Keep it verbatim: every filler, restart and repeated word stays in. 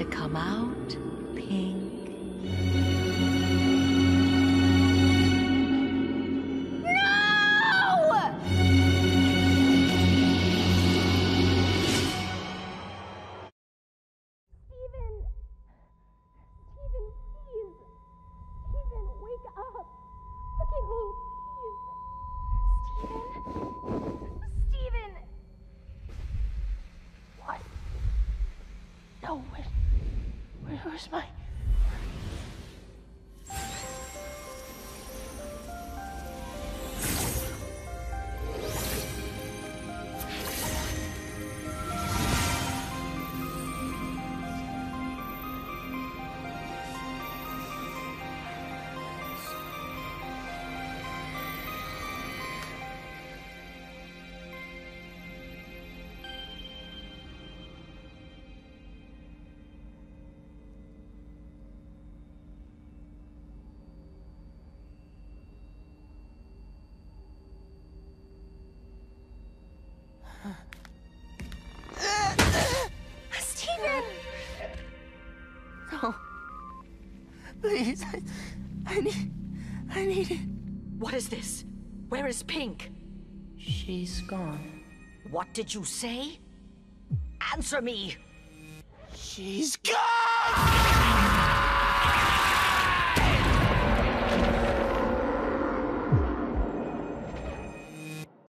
to come out, Pink? No, where, where, where's my... Steven! No. Please, I, I need... I need it. What is this? Where is Pink? She's gone. What did you say? Answer me! She's gone!